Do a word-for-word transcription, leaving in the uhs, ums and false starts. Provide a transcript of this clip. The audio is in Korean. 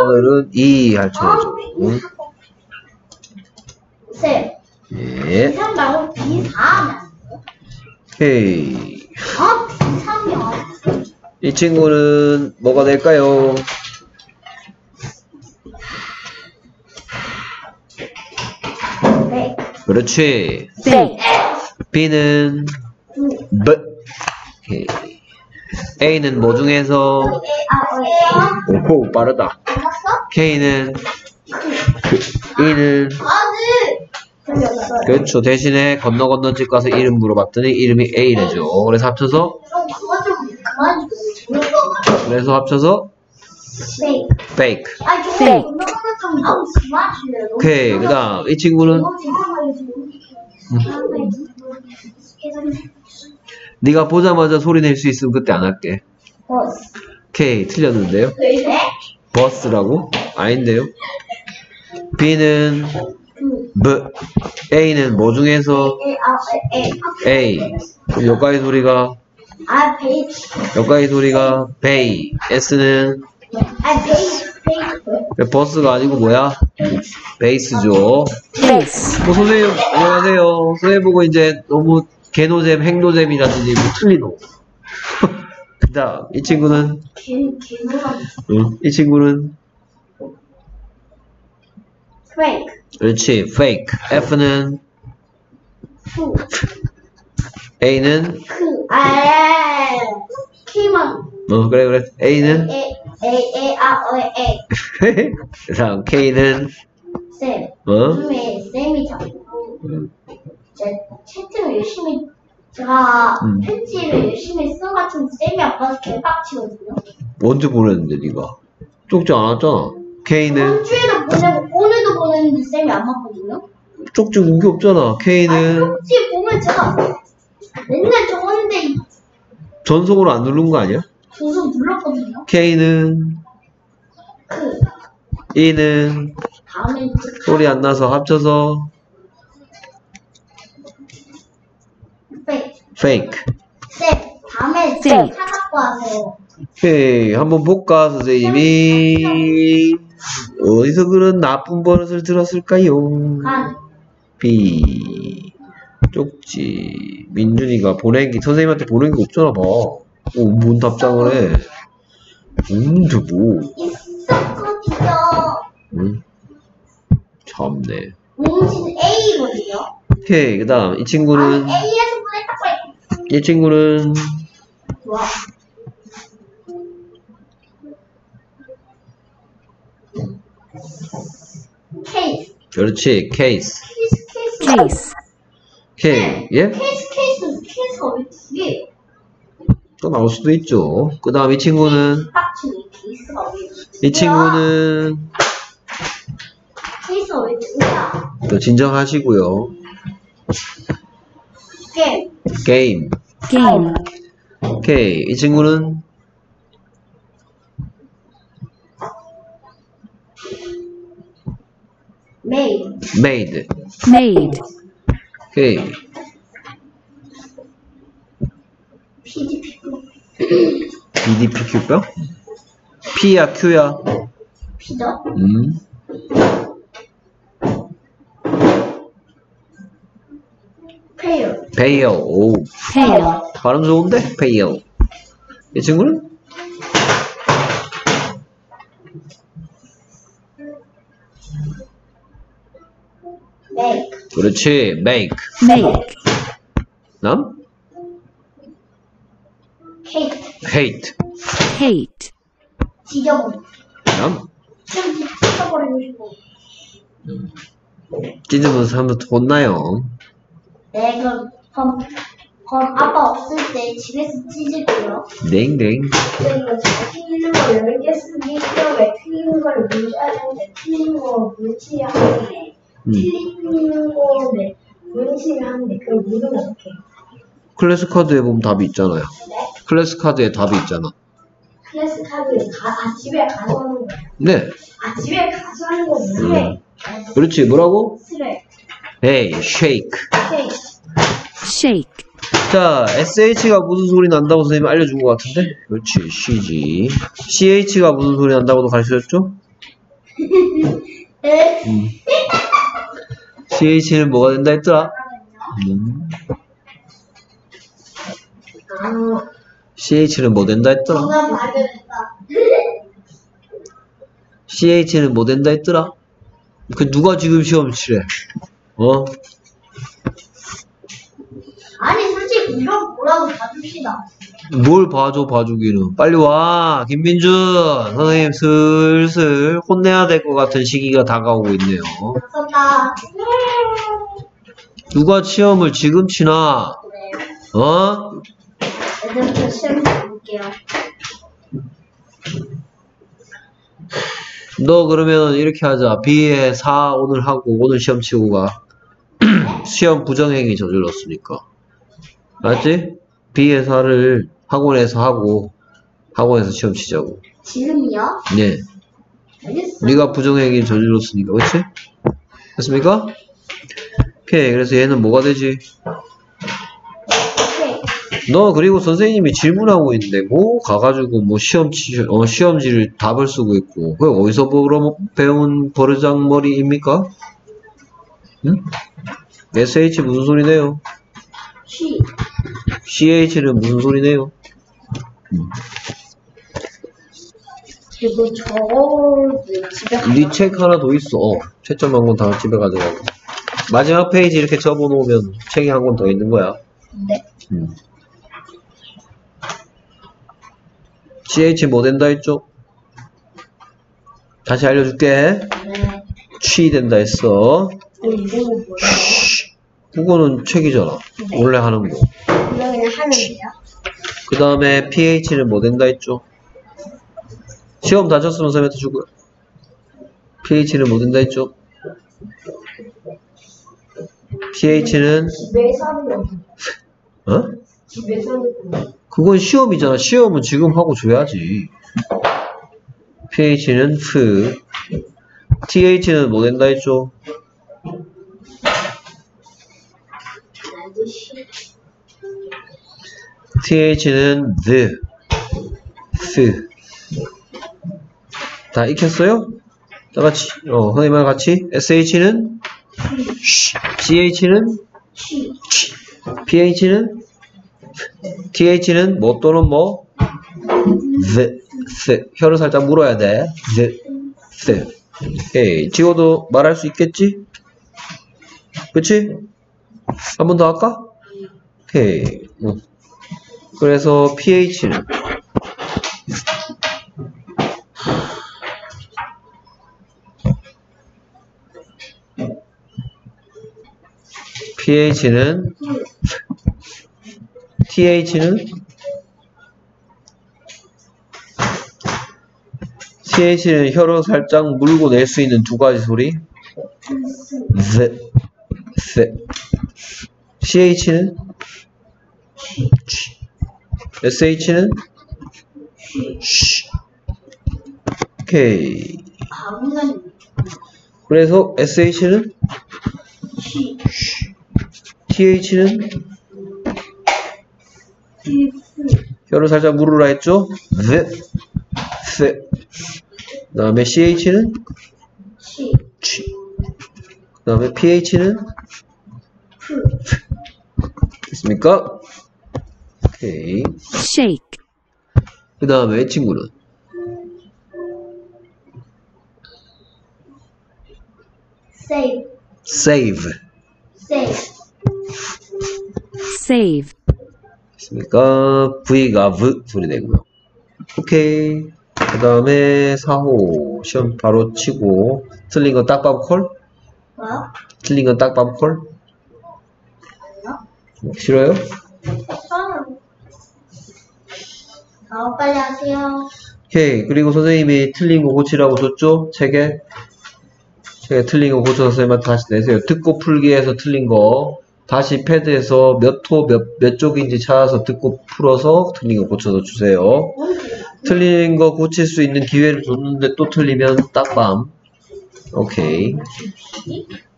오늘은 이 할 차례죠. 쌤. 예. 비 삼 말고 비 사 하면 안 돼요? 오케이. 아, 비 삼이요. 이 친구는 뭐가 될까요? 네. 그렇지. 네. B는 B. 오케이. A는 뭐 중에서? 아, 왜요? 오호, 빠르다. 알았어? K는 E는 아, 네. 그렇죠. 대신에 건너 건너 집 가서 이름 물어봤더니 이름이 A래죠. 그래서 합쳐서 그럼 그거 좀 그만 좀. 그래서 합쳐서 네. fake. 아, 저 네. 그거 좀 그만 주세요. 오케이. 그다음 이 친구는 네가 보자마자 소리 낼 수 있으면 그때 안 할게. 버스. K 틀렸는데요. 네? 버스라고? 아닌데요. B는 B. A는 뭐 중에서? 에, 아, 에, 에. A. 그럼 여기까지 소리가 아, 베이. 여기까지 소리가 베이. S는 아, 베이, 베이. 버스가 아니고 뭐야? 베이스죠. 베이스. 뭐 선생님 안녕하세요. 선생님 보고 이제 너무 개노잼, 행노잼이라든지 뭐 틀리노. 그다음 이 친구는 개, 개노란. 응, 이 친구는 페이크. 그렇지 fake. F는 푸. A는 크. 아, 키만. 어 그래 그래 A는 에, 에, 에, 아, 어, 에. 그다음 K는 쌤. 어 요즘에 쌤이 자꾸 제 채팅을 열심히 제가 음. 편지를 열심히 쓴 같은 쌤이 안 봐서 개빡치거든요. 언제 보냈는데 네가 쪽지 안 왔잖아. K는 이번 주에도 보내고 오늘도 보냈는데 쌤이 안 봤거든요. 쪽지 무기 없잖아. 아, K는 편지 보면 제가 맨날 적었는데 전속으로 안 누른 거 아니야? 조선 눌렀거든요. K는 그 E는 다음에 소리 안 나서 합쳐서 페이크. fake. 쌤 다음에 쌤. 찾아갖고 하세요. 오케이 한번 볼까 선생님이 어디서 그런 나쁜 버릇을 들었을까요? 간. B 쪽지 민준이가 보낸 게 선생님한테 보낸 게 없잖아 봐. 어, 뭔 답장을 해? 없는데 뭐? 있었거든요. 응? 참네. 뭉치는 A거든요. 오케이 그 다음 이 친구는 아니 A에서 보냈다고 해. 이 친구는 좋아. 케이스. 그렇지 케이스. 케이스 케이스. 케이스. 오케이 예? 케이스 케이스 케이스가 왜 두 개예요? 또 나올 수도 있죠. 그 다음 이 친구는 빡치네. 케이스가 왜 두 개야? 이 친구는 케이스가 왜 두 개야? 또 진정하시고요. 게임. 게임. 게임. 오케이 이 친구는 메이드. made. made. 오케이 피디피고. 비디피큐뼈? P야 Q야? 피죠? 음. 페이어. 페이어. 오. pale. 발음 좋은데? 페이어. 이 친구는? 메이크. 그렇지. make. make. 남? 케이크. hate. hate. 지저분. 남? 좀 찢어버리고 싶어. 찢으면서 하면 혼나요. 네, 그럼, 그럼, 그럼 아빠 없을 때 집에서 찢을게요. 땡땡. 이거 틀리는 거 열 개 쓰기 시험에 틀리는 거를 문제해야 되는데 틀리는 거 문치를 하는데 음. 틀리는 거를 문치를 하는데 그걸 누르면 어떡해? 클래스 카드에 보면 답이 있잖아요. 클래스 카드에 답이 있잖아. 클래스 카드에 가, 아 집에 가서 하는 거야. 네. 아 집에 가서 하는 거 음. 뭐해? 그렇지. 뭐라고? 쓰레. Hey, shake. 케이크. shake. 자, 에스에이치가 무슨 소리 난다고 선생님이 알려준 것 같은데? 그렇지, C지. 씨에이치가 무슨 소리 난다고도 가르쳐줬죠? 음. 씨에이치는 뭐가 된다 했더라? 음. 씨에이치는 뭐 된다 했더라? 정답 발견했다. 씨에이치는 뭐 된다 했더라? 그 누가 지금 시험 치래? 어? 아니 솔직히 이런 뭐라고 봐줍시다. 뭘 봐줘 봐주기는. 빨리 와 김민준 선생님 슬슬 혼내야 될 것 같은 시기가 다가오고 있네요. 썼다. 누가 시험을 지금 치나? 네. 어? 이제부터 시험 볼게요. 너 그러면 이렇게 하자. B에 사 오늘 하고 오늘 시험 치고 가. 시험 부정행위 저질렀으니까. 알았지? B에 사를 학원에서 하고 학원에서 시험 치자고. 지금이요? 네. 알겠어. 네가 부정행위 저질렀으니까. 그렇지? 됐습니까? 오케이. 그래서 얘는 뭐가 되지? 오케이. 너 그리고 선생님이 질문하고 있는데 뭐 가가지고 뭐 시험지 어 시험지를 답을 쓰고 있고 그게 어디서 보러 배운 버르장머리입니까? 응? 에스에이치 무슨 소리네요? 쉬. 씨에이치는 무슨 소리네요? 음. 그리고 저걸 집에 가서 네 책 하나 더 있어. 어, 채점한 건 다 집에 가져가고 마지막 페이지 이렇게 접어놓으면 책이 한 권 더 있는 거야. 네. 음. 씨에이치 뭐 된다 했죠? 다시 알려줄게. 네. 취 된다 했어. 그럼 이름은 뭐예요? 그거는 책이잖아. 네. 원래 하는 거. 이거 그냥 하는데요? 그 다음에 피에이치는 뭐 된다 했죠? 시험 다 쳤으면 선생님한테 주고요. 피에이치는 뭐 된다 했죠? 피에이치는 집에서 하는 거. 어? 집에서 하는 거. 그건 시험이잖아. 시험은 지금 하고 줘야지. 피에이치는 프. 티에이치는 뭐 된다 했죠? 티에이치는 the, th. 다 익혔어요? 다 같이, 어, 선생님랑 같이. 에스에이치는 씨에이치는 쉬. 피에이치는 티에이치는 뭐 또는 뭐 the, the. 혀를 살짝 물어야 돼. the, the. 오케이. 지호도 말할 수 있겠지? 그치? 한 번 더 할까? 오케이. 응. 그래서 피에이치는 피에이치는 티에이치는 티에이치는 혀로 살짝 물고 낼 수 있는 두 가지 소리. the, the. 씨에이치는 에스에이치는 쉬. 오케이. 아무나 그래서 에스에이치는 쉬. 티에이치는 혀를 살짝 물으라 했죠? the, the. 그 다음에 씨에이치는 쉬. 취. 그 다음에 피에이치는 프. 됐습니까? 오케이. shake, 그 다음에 친구는 save. save. save. save, 됐습니까? V가 V 소리 내고요. 오케이. 그 다음에 사 호 시험 바로 치고 틀린 건 딱밤 콜? 뭐요? 틀린 건 딱밤 콜? 뭐요? 싫어요? 저는 어, 빨리 하세요. 오케이. 그리고 선생님이 틀린 거 고치라고 줬죠? 책에? 책에 틀린 거 고쳐서 선생님한테 다시 내세요. 듣고 풀기에서 틀린 거 다시 패드에서 몇 호 몇, 몇 쪽인지 찾아서 듣고 풀어서 틀린 거 고쳐서 주세요. 틀린 거 고칠 수 있는 기회를 줬는데 또 틀리면 딱밤. 오케이.